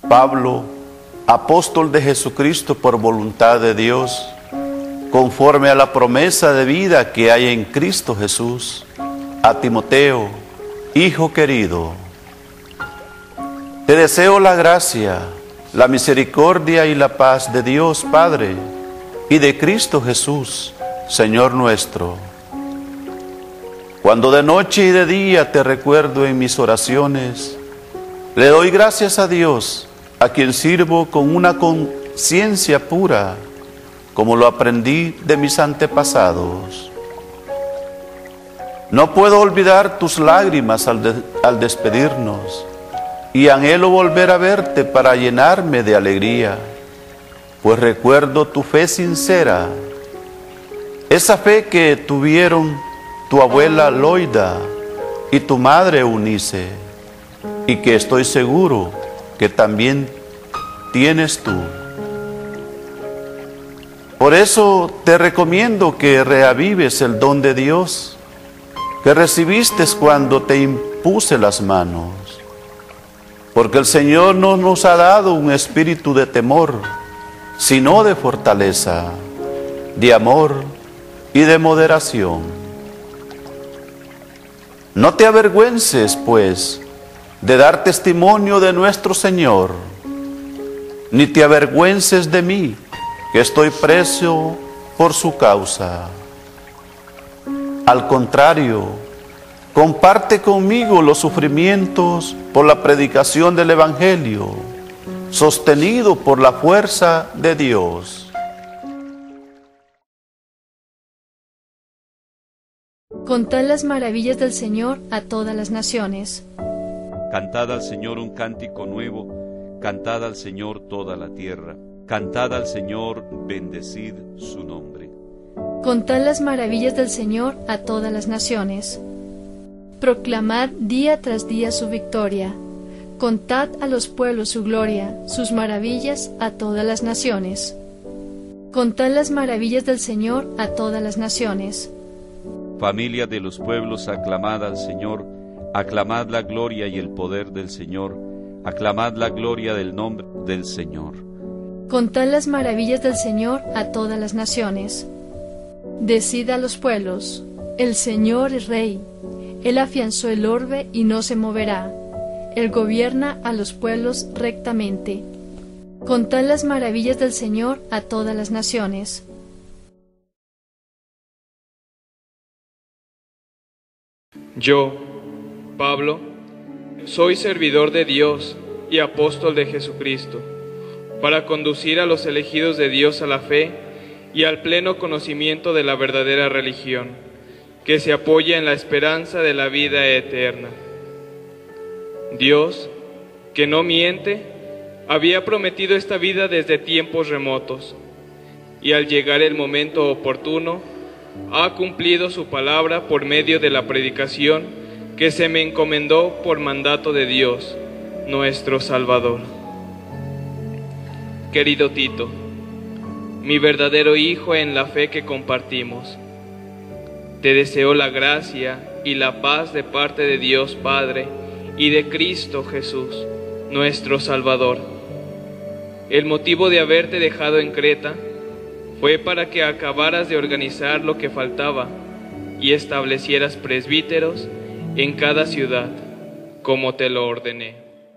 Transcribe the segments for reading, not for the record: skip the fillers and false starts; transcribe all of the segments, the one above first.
Pablo, apóstol de Jesucristo por voluntad de Dios, conforme a la promesa de vida que hay en Cristo Jesús, a Timoteo, hijo querido. Te deseo la gracia, la misericordia y la paz de Dios Padre y de Cristo Jesús, Señor nuestro. Cuando de noche y de día te recuerdo en mis oraciones, le doy gracias a Dios, a quien sirvo con una conciencia pura, como lo aprendí de mis antepasados. No puedo olvidar tus lágrimas al despedirnos, y anhelo volver a verte para llenarme de alegría, pues recuerdo tu fe sincera, esa fe que tuvieron tu abuela Loida y tu madre Eunice, y que estoy seguro que también tienes tú. Por eso te recomiendo que reavives el don de Dios que recibiste cuando te impuse las manos, porque el Señor no nos ha dado un espíritu de temor, sino de fortaleza, de amor y de moderación. No te avergüences, pues, de dar testimonio de nuestro Señor, ni te avergüences de mí, que estoy preso por su causa. Al contrario, comparte conmigo los sufrimientos por la predicación del Evangelio, sostenido por la fuerza de Dios. Contad las maravillas del Señor a todas las naciones. Cantad al Señor un cántico nuevo, cantad al Señor toda la tierra, cantad al Señor, bendecid su nombre. Contad las maravillas del Señor a todas las naciones. Proclamad día tras día su victoria. Contad a los pueblos su gloria, sus maravillas a todas las naciones. Contad las maravillas del Señor a todas las naciones. Familia de los pueblos, aclamad al Señor, aclamad la gloria y el poder del Señor, aclamad la gloria del nombre del Señor. Contad las maravillas del Señor a todas las naciones. Decid a los pueblos, el Señor es Rey, Él afianzó el orbe y no se moverá, Él gobierna a los pueblos rectamente. Contad las maravillas del Señor a todas las naciones. Yo, Pablo, soy servidor de Dios y apóstol de Jesucristo, para conducir a los elegidos de Dios a la fe y al pleno conocimiento de la verdadera religión, que se apoya en la esperanza de la vida eterna. Dios, que no miente, había prometido esta vida desde tiempos remotos, y al llegar el momento oportuno, ha cumplido su palabra por medio de la predicación que se me encomendó por mandato de Dios, nuestro Salvador. Querido Tito, mi verdadero hijo en la fe que compartimos, te deseo la gracia y la paz de parte de Dios Padre y de Cristo Jesús, nuestro Salvador. El motivo de haberte dejado en Creta fue para que acabaras de organizar lo que faltaba y establecieras presbíteros en cada ciudad, como te lo ordené.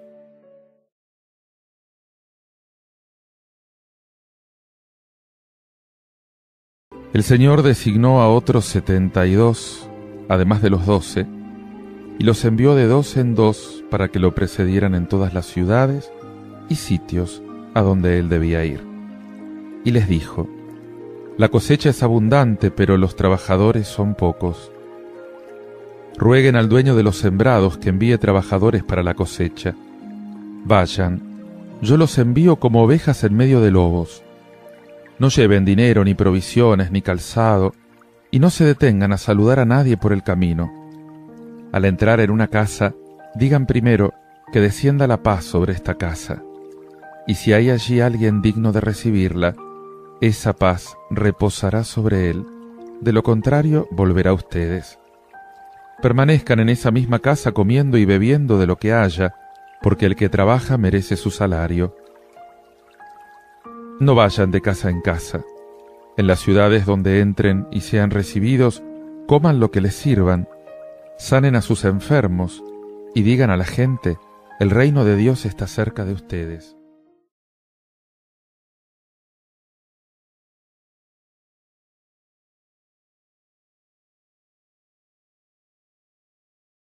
El Señor designó a otros 72, además de los 12, y los envió de 2 en 2 para que lo precedieran en todas las ciudades y sitios a donde él debía ir. Y les dijo: la cosecha es abundante, pero los trabajadores son pocos. Rueguen al dueño de los sembrados que envíe trabajadores para la cosecha. Vayan, yo los envío como ovejas en medio de lobos. No lleven dinero, ni provisiones, ni calzado, y no se detengan a saludar a nadie por el camino. Al entrar en una casa, digan primero que descienda la paz sobre esta casa. Y si hay allí alguien digno de recibirla, esa paz reposará sobre él, de lo contrario volverá a ustedes. Permanezcan en esa misma casa comiendo y bebiendo de lo que haya, porque el que trabaja merece su salario. No vayan de casa en casa. En las ciudades donde entren y sean recibidos, coman lo que les sirvan, sanen a sus enfermos y digan a la gente: el reino de Dios está cerca de ustedes.